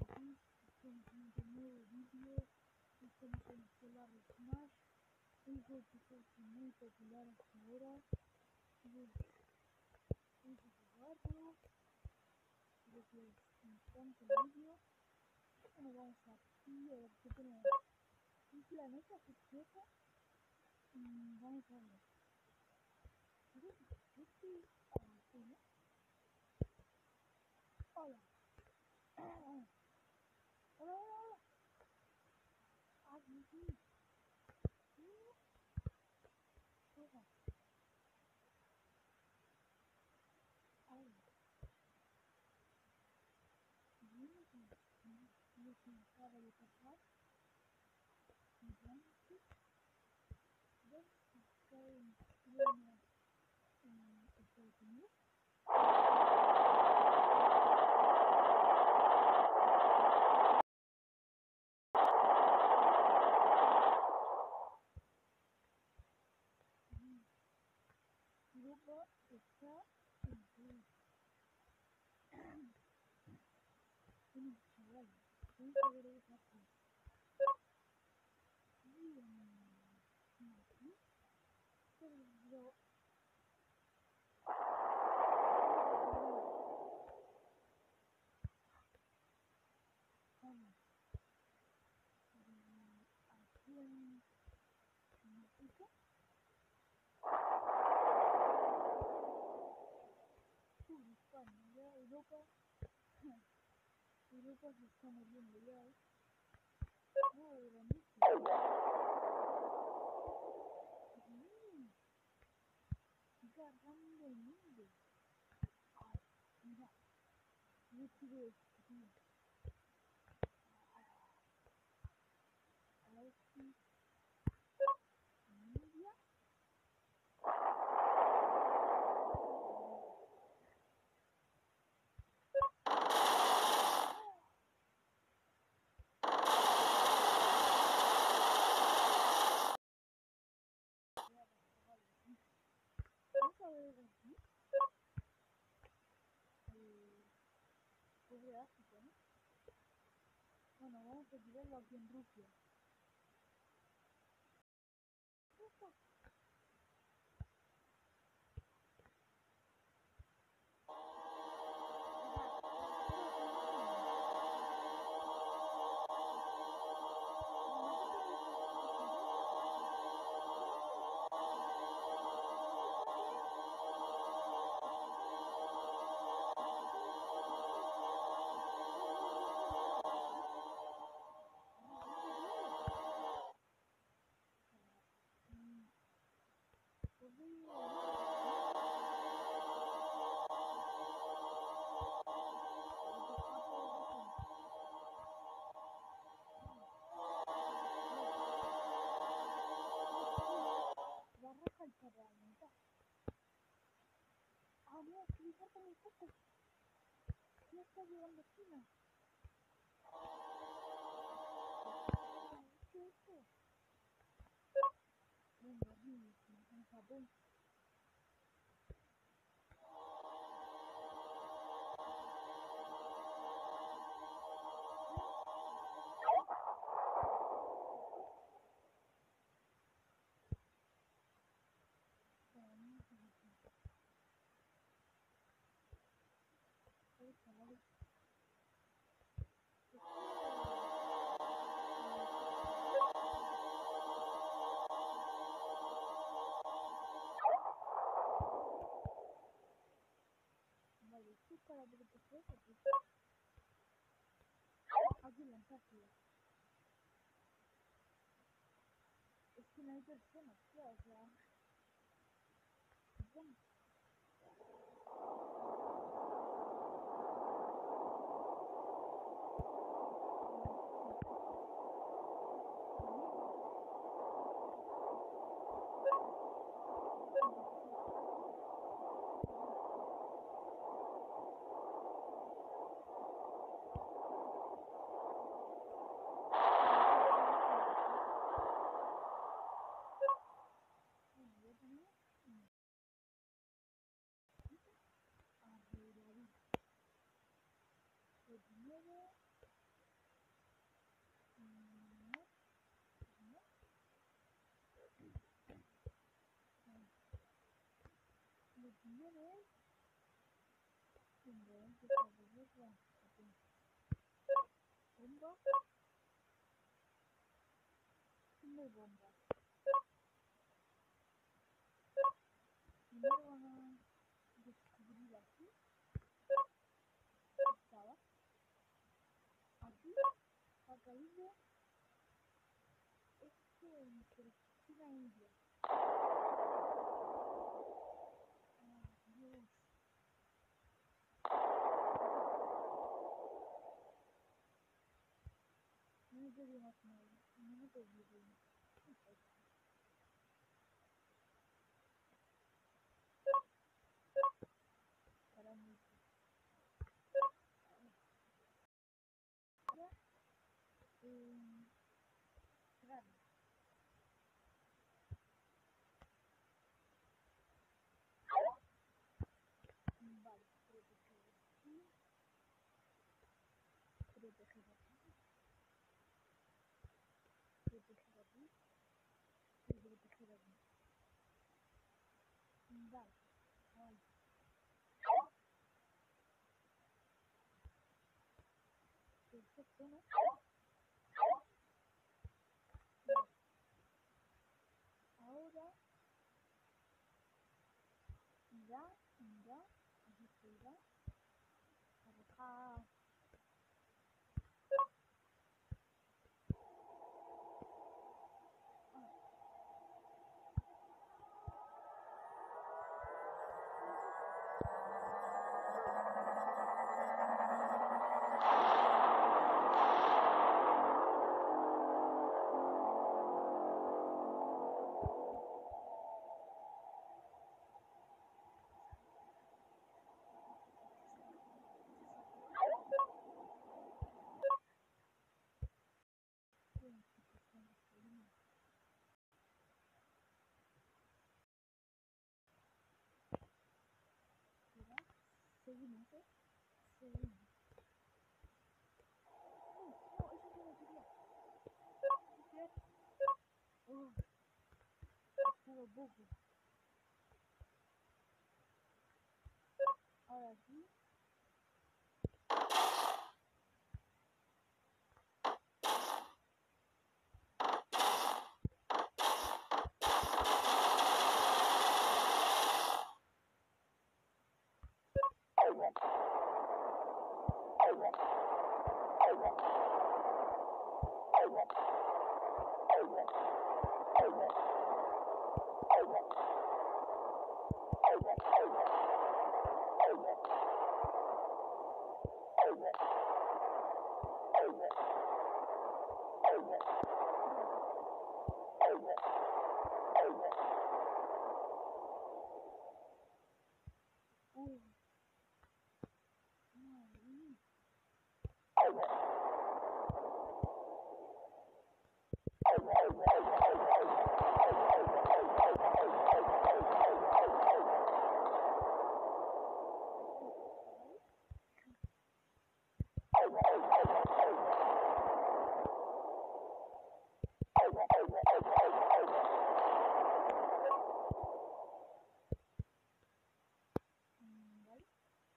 aquí estamos en un nuevo vídeo. Estamos en Solar Smash, un juego que se hace muy popular hasta ahora. Vamos a jugarlo. Espero que les encante el vídeo. Bueno, vamos aquí a ver qué tenemos. Un planeta secreto. Vamos a ver. Creo que este... sí, ¿no? Hola. Hola, hola, hola. Sí, sí. Hola. Hola. Lo que acaba de pasar. ¿Dónde está en Estados Unidos? Europa está en Perú. Bueno, chaval, vamos a ver esa cosa. Y aquí, pero vamos, aquí en África, España, ya Europa, Europa se está muriendo ya, grandísimo. Agarrando el mundo. Ay, mira, yo quiero esto, tío. A ver si India. Vamos a ver aquí. Pobre África, ¿no? Bueno, vamos a tirarlo aquí en Rusia. Barraja el parlamentar. Ah, no, que le falta muy poco. Ya está llegando a China. ¿Qué es esto? Venga, en Japón. Vale, esto es para proteger aquí. Aquí en la Antártida. Es que no hay personas, tío, o sea... Bueno. Arregladito. Lo primero... viene ingredientes para guerra. Bomba. Una bomba. Primero van a descubrir aquí. Estaba. Aquí ha caído esto entre China e India. Dios. No me podía más mal. No me podía bien. Para mí. Ahora, claro. Vale, proteger aquí. Proteger aquí. Proteger aquí. Y proteger aquí. Vale. Vale. Perfecto, ¿no? Vale. Ahora irá, aquí se irá a dejar. Seguimos, ¿eh? Seguimos. No, eso es lo que quería. Estaba poco. Ahora aquí. Madre mía. Vale.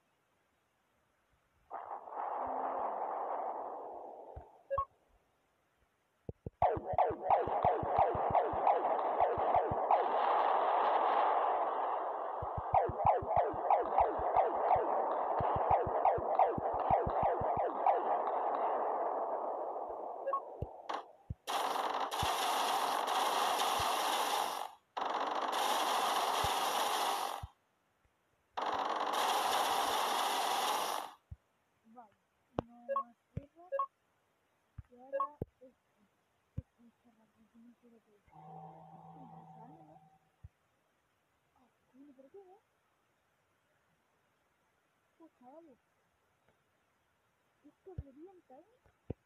Vale. No más guerra. Y ahora esto. Esto está rápido. No quiero que esto sale, ¿no? Ah, viene por aquí, ¿eh? Pues chavales. Esto revienta, ¿eh?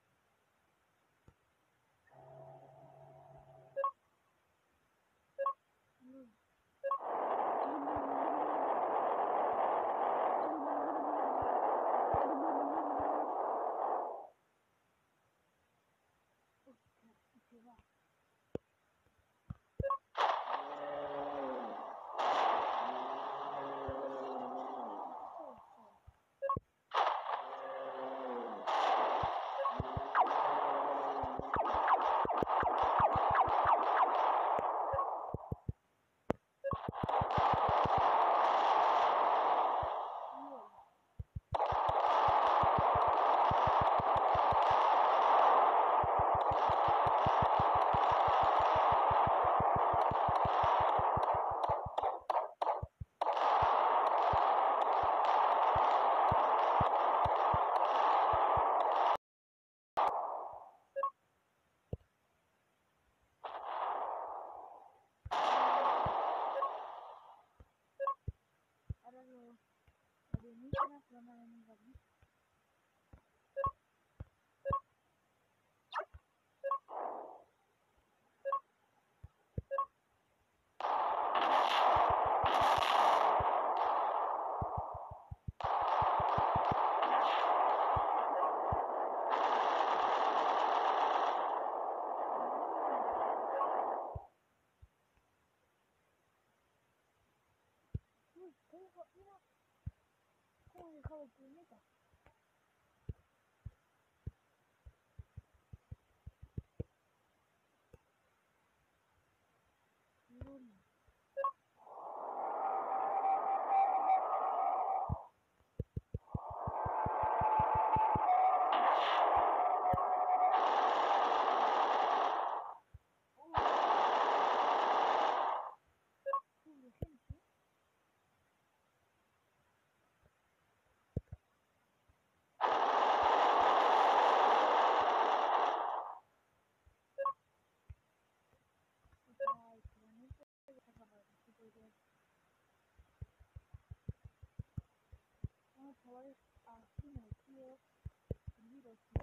Se va.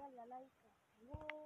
darle a like. Hasta luego.